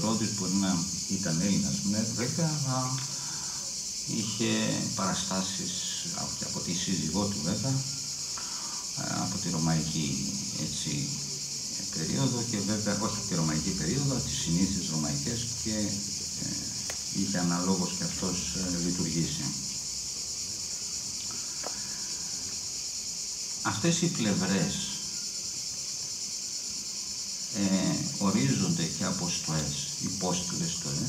Ηρώδης μπορεί να ήταν Έλληνας, ναι, βέβαια, αλλά είχε παραστάσεις από τη σύζυγό του, βέβαια, από τη ρωμαϊκή, έτσι, περίοδο, και βέβαια όχι τη ρωμαϊκή περίοδο, από τις συνήθειες ρωμαϊκές, και είχε αναλόγως και αυτός λειτουργήσει. Αυτές οι πλευρές ορίζονται και από στοές, υπόστηλες στοές,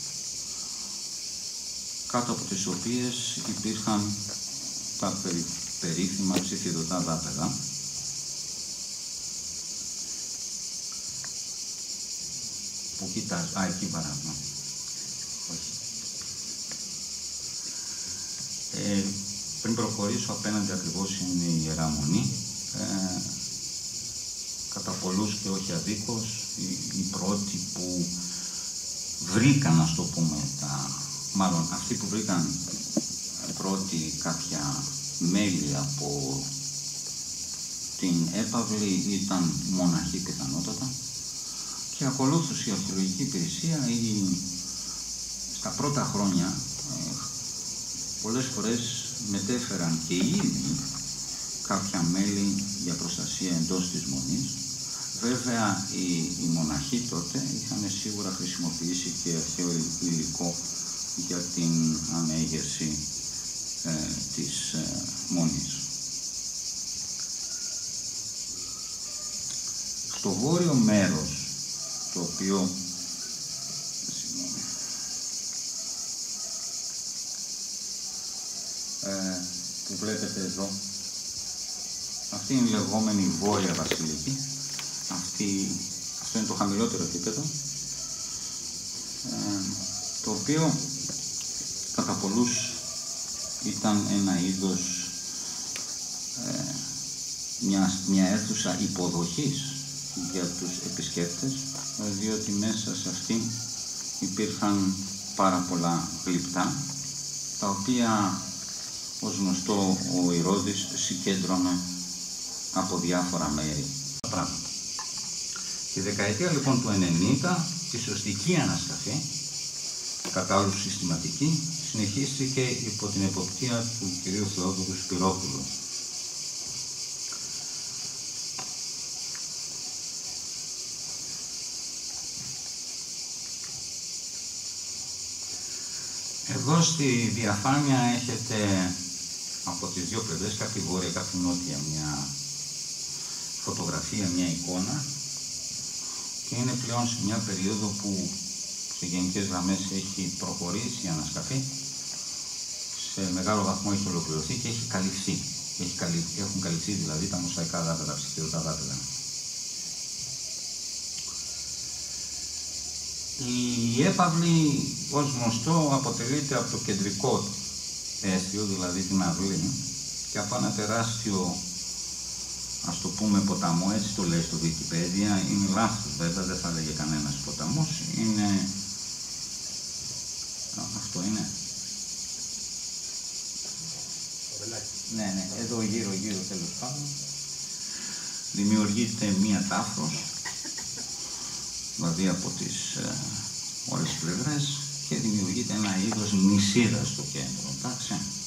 κάτω από τις οποίες υπήρχαν τα περίφημα ψηφιδωτά δάπεδα, που κοιτάζει, εκεί παράδειγμα. Όχι. Πριν προχωρήσω, απέναντι ακριβώς είναι η Ιερά Μονή, κατά πολλούς και όχι αδίκως, οι πρώτοι που βρήκαν, να το πούμε, μάλλον αυτοί που βρήκαν πρώτοι κάποια μέλη από την έπαυλη ήταν μοναχοί πιθανότατα, και ακολούθως η αρχαιολογική υπηρεσία στα πρώτα χρόνια πολλές φορές μετέφεραν και οι ίδιοι κάποια μέλη για προστασία εντός της Μονής. Βέβαια οι μοναχοί τότε είχαν σίγουρα χρησιμοποιήσει και αρχαίο υλικό για την ανέγερση της Μονής. Στο βόρειο μέρος, το οποίο που βλέπετε εδώ, αυτή είναι η λεγόμενη Βόρεια Βασιλική. Αυτό είναι το χαμηλότερο επίπεδο, το οποίο κατά πολλούς ήταν ένα είδος, μια αίθουσα υποδοχής για τους επισκέπτες, διότι μέσα σε αυτή υπήρχαν πάρα πολλά γλυπτά, τα οποία, ως γνωστό, ο Ηρώδης συγκέντρωνε από διάφορα μέρη. Τη δεκαετία λοιπόν του 90, η σωστική ανασκαφή, κατά άλλους συστηματική, συνεχίστηκε υπό την εποπτεία του κ. Θεόδωρου Σπυρόπουλου. Εδώ στη διαφάνεια έχετε από τις δύο πλευρές, κάποια βόρεια, κάποια νότια, μια φωτογραφία, μια εικόνα, και είναι πλέον σε μια περίοδο που σε γενικές γραμμές έχει προχωρήσει η ανασκαφή, σε μεγάλο βαθμό έχει ολοκληρωθεί και έχει καλυφθεί. Έχουν καλυφθεί δηλαδή τα μοσαϊκά δάπεδα, ψηφιδωτά δάπεδα. Η έπαυλη, ως γνωστό, αποτελείται από το κεντρικό αίσθιο, δηλαδή την αυλή, και από ένα τεράστιο, ας το πούμε, ποταμό, έτσι το λέει στο Wikipedia, είναι λάθος βέβαια, δεν θα λέγε κανένας ποταμός, είναι, αυτό είναι, ναι, εδώ γύρω τέλος πάντων, δημιουργείται μία τάφρος, δηλαδή από τις όλες τις πλευρές, και δημιουργείται ένα είδος νησίδα στο κέντρο, εντάξει.